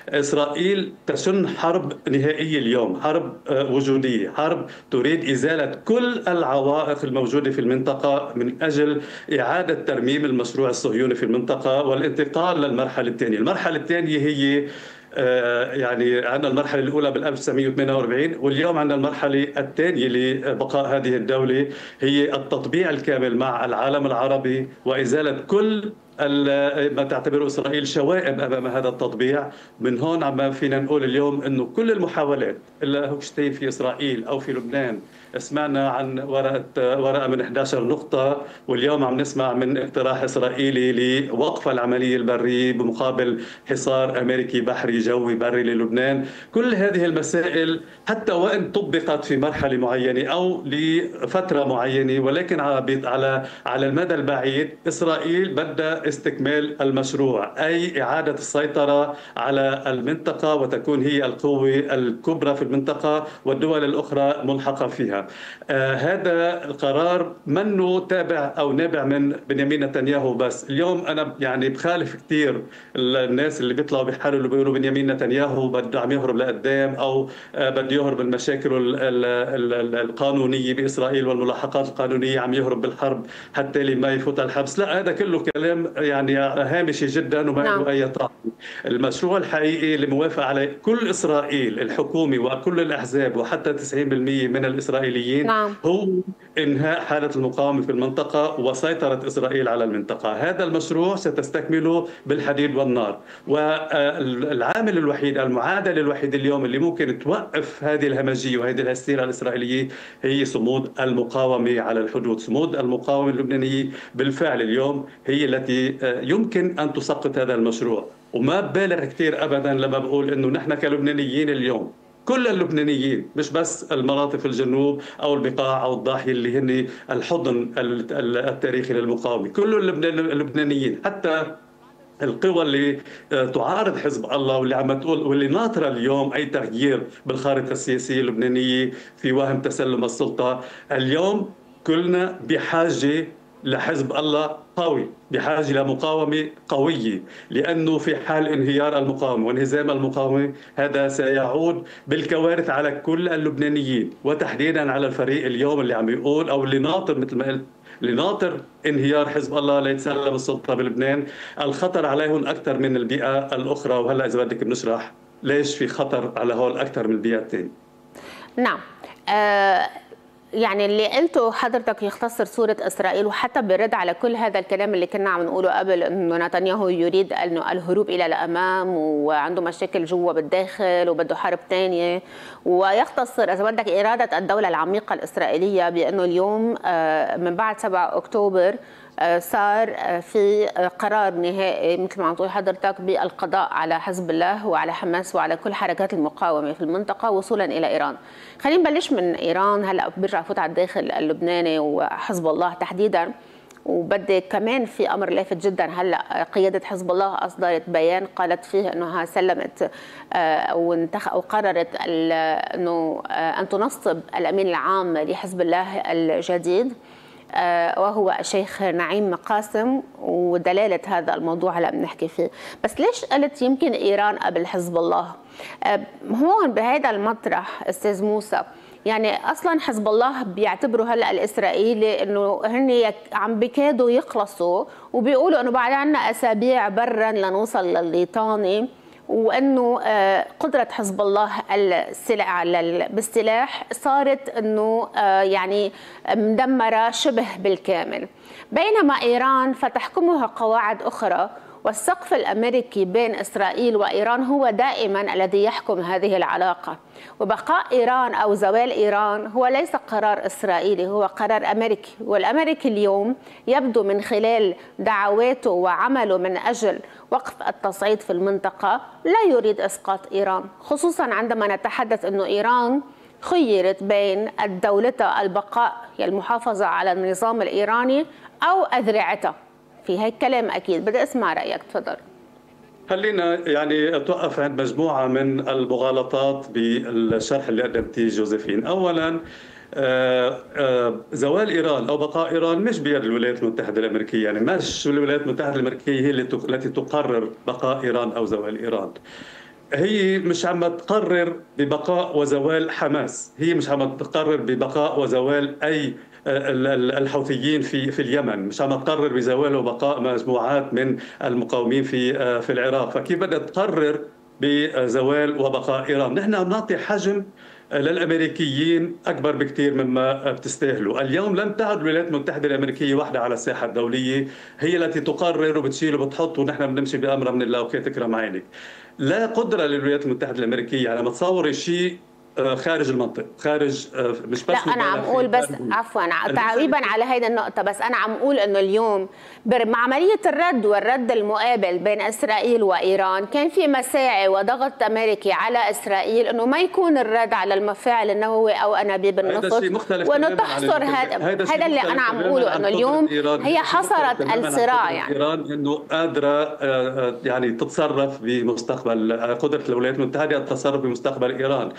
إسرائيل تشن حرب نهائية اليوم، حرب وجودية، حرب تريد إزالة كل العوائق الموجودة في المنطقة من أجل إعادة ترميم المشروع الصهيوني في المنطقة والانتقال للمرحلة الثانية. المرحلة الثانية هي يعني عندنا المرحلة الأولى بال 1948، واليوم عندنا المرحلة الثانية لبقاء هذه الدولة، هي التطبيع الكامل مع العالم العربي وإزالة كل ما تعتبره إسرائيل شوائب أمام هذا التطبيع. من هون عم فينا نقول اليوم أنه كل المحاولات إلا هوكشتين في إسرائيل أو في لبنان، سمعنا عن ورقة من 11 نقطة، واليوم عم نسمع من اقتراح إسرائيلي لوقف العملية البرية بمقابل حصار أمريكي بحري جوي بري للبنان. كل هذه المسائل حتى وإن طبقت في مرحلة معينة أو لفترة معينة، ولكن على المدى البعيد إسرائيل بدها استكمال المشروع، أي إعادة السيطرة على المنطقة وتكون هي القوة الكبرى في المنطقة والدول الأخرى ملحقة فيها. هذا القرار منه تابع أو نابع من بنيامين نتنياهو بس. اليوم أنا يعني بخالف كثير الناس اللي بيطلعوا بيحرروا بيقولوا بنيامين نتنياهو بده عم يهرب لقدام أو بده يهرب من مشاكله القانونية بإسرائيل والملاحقات القانونية، عم يهرب بالحرب حتى ما يفوت على الحبس. لا، هذا كله كلام يعني هامشي جدا وما نعم. له أي طعم. المشروع الحقيقي اللي موافق عليه كل إسرائيل الحكومي وكل الأحزاب وحتى 90% من الإسرائيليين نعم. هو إنهاء حالة المقاومة في المنطقة وسيطرة إسرائيل على المنطقة. هذا المشروع ستستكمله بالحديد والنار، والعامل الوحيد، المعادلة الوحيدة اليوم اللي ممكن توقف هذه الهمجية وهذه الهستيرة الإسرائيلية هي صمود المقاومة على الحدود. صمود المقاومة اللبنانية بالفعل اليوم هي التي يمكن أن تسقط هذا المشروع. وما ببالغ كثير أبدا لما بقول أنه نحن كلبنانيين اليوم، كل اللبنانيين مش بس المناطق في الجنوب أو البقاع أو الضاحية اللي هن الحضن التاريخي للمقاومة، كل اللبنانيين حتى القوى اللي تعارض حزب الله واللي عم تقول واللي ناطره اليوم اي تغيير بالخارطه السياسيه اللبنانيه في وهم تسلم السلطه. اليوم كلنا بحاجه لحزب الله قوي، بحاجه لمقاومه قويه، لانه في حال انهيار المقاومه وانهزام المقاومه هذا سيعود بالكوارث على كل اللبنانيين، وتحديدا على الفريق اليوم اللي عم يقول او اللي ناطر مثل ما قلت، لناطر انهيار حزب الله ليتسلم السلطة بلبنان. الخطر عليهم أكثر من البيئة الأخرى، وهلأ إذا بدك بنشرح ليش في خطر على هول أكثر من البيئة الثانية. نعم. يعني اللي قلته حضرتك يختصر صورة إسرائيل، وحتى بالرد على كل هذا الكلام اللي كنا عم نقوله قبل أنه نتنياهو يريد أنه الهروب إلى الأمام وعنده مشاكل جوا بالداخل وبده حرب ثانية، ويختصر إذا بدك إرادة الدولة العميقة الإسرائيلية بأنه اليوم من بعد 7 أكتوبر صار في قرار نهائي مثل ما عم تقول حضرتك بالقضاء على حزب الله وعلى حماس وعلى كل حركات المقاومة في المنطقة وصولا إلى إيران. خلينا نبلش من إيران، هلأ برجع فوت على الداخل اللبناني وحزب الله تحديدا. وبدي كمان في أمر لافت جدا، هلأ قيادة حزب الله أصدرت بيان قالت فيه أنها سلمت أو قررت أنه أن تنصب الأمين العام لحزب الله الجديد وهو الشيخ نعيم قاسم، ودلالة هذا الموضوع هلا بنحكي فيه. بس ليش قلت يمكن إيران قبل حزب الله؟ هون بهذا المطرح أستاذ موسى، يعني أصلا حزب الله بيعتبروا هلا الإسرائيلي إنه هن عم بكادوا يخلصوا، وبيقولوا إنه بعد عنا أسابيع برا لنوصل للليطاني، وانه قدره حزب الله بالسلاح صارت انه يعني مدمره شبه بالكامل، بينما ايران فتحكمها قواعد اخرى، والسقف الامريكي بين اسرائيل وايران هو دائما الذي يحكم هذه العلاقه. وبقاء ايران او زوال ايران هو ليس قرار اسرائيلي، هو قرار امريكي، والامريكي اليوم يبدو من خلال دعواته وعمله من اجل وقف التصعيد في المنطقه لا يريد اسقاط ايران، خصوصا عندما نتحدث انه ايران خيرت بين دولتها البقاء المحافظه على النظام الايراني او اذرعتها. في هيك كلام اكيد بدي اسمع رايك، تفضل. خلينا يعني اتوقف عند مجموعه من المغالطات بالشرح اللي قدمتيه جوزيفين. اولا زوال ايران او بقاء ايران مش بيد الولايات المتحده الامريكيه، يعني مش الولايات المتحده الامريكيه هي التي تقرر بقاء ايران او زوال ايران. هي مش عم تقرر ببقاء وزوال حماس، هي مش عم تقرر ببقاء وزوال أي الحوثيين في اليمن، مش عم تقرر بزوال وبقاء مجموعات من المقاومين في العراق، فكيف بدها تقرر بزوال وبقاء إيران؟ نحن عم نعطي حجم للامريكيين اكبر بكثير مما بتستاهلوا. اليوم لم تعد الولايات المتحده الامريكيه وحده على الساحه الدوليه، هي التي تقرر وبتشيل وبتحط، ونحن بنمشي بامرها من الله وكي تكرم عينك. لا قدره للولايات المتحده الامريكيه على ما تصور شيء خارج المنطق، خارج مش لا بس انا عم مبالغ اقول فيه. بس عفوا تعقيبا على هيدا النقطه، بس انا عم اقول انه اليوم مع عمليه الرد والرد المقابل بين اسرائيل وايران كان في مساعي وضغط امريكي على اسرائيل انه ما يكون الرد على المفاعل النووي او انابيب النصف، وانه تحصر هذا اللي انا عم اقوله، انه اليوم هي حصرت الصراع. يعني ايران انه قادره يعني تتصرف بمستقبل، قدره الولايات المتحده التصرف بمستقبل ايران.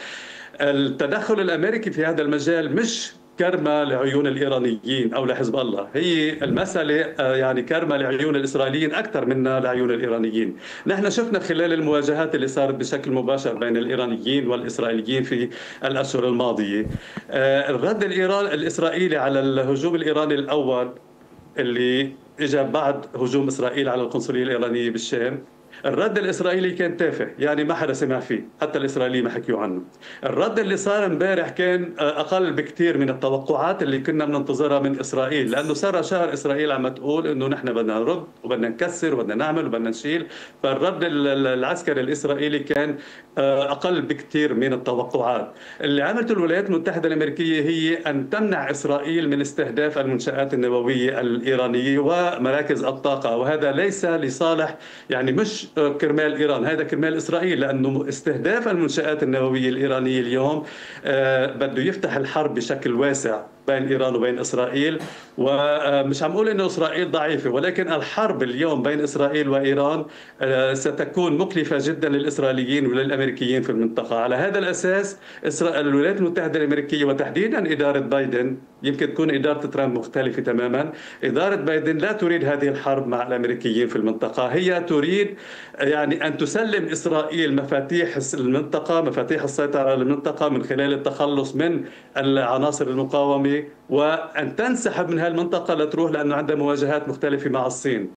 التدخل الامريكي في هذا المجال مش كرمة لعيون الإيرانيين أو لحزب الله، هي المسألة يعني كرمة لعيون الإسرائيليين أكثر منا لعيون الإيرانيين. نحن شفنا خلال المواجهات اللي صارت بشكل مباشر بين الإيرانيين والإسرائيليين في الأشهر الماضية، الرد الإسرائيلي على الهجوم الإيراني الأول اللي اجى بعد هجوم إسرائيل على القنصلية الإيرانية بالشام، الرد الإسرائيلي كان تافه، يعني ما حدا سمع فيه، حتى الإسرائيليين ما حكيوا عنه. الرد اللي صار امبارح كان أقل بكثير من التوقعات اللي كنا بننتظرها من إسرائيل، لأنه صار شهر إسرائيل عم تقول إنه نحن بدنا نرد وبدنا نكسر وبدنا نعمل وبدنا نشيل، فالرد العسكري الإسرائيلي كان أقل بكثير من التوقعات. اللي عملته الولايات المتحدة الأمريكية هي أن تمنع إسرائيل من استهداف المنشآت النووية الإيرانية ومراكز الطاقة، وهذا ليس لصالح، يعني مش كرمال إيران، هذا كرمال إسرائيل، لأنه استهداف المنشآت النووية الإيرانية اليوم بده يفتح الحرب بشكل واسع بين إيران وبين إسرائيل. ومش عم أقول إنه إسرائيل ضعيفة، ولكن الحرب اليوم بين إسرائيل وإيران ستكون مكلفة جدا للإسرائيليين وللأمريكيين في المنطقة. على هذا الأساس الولايات المتحدة الأمريكية وتحديدا إدارة بايدن، يمكن تكون إدارة ترامب مختلفة تماما، إدارة بايدن لا تريد هذه الحرب مع الأمريكيين في المنطقة، هي تريد يعني أن تسلم إسرائيل مفاتيح المنطقة، مفاتيح السيطرة على المنطقة من خلال التخلص من العناصر المقاومة، وأن تنسحب من هذه المنطقة لتروح، لأنه عندها مواجهات مختلفة مع الصين.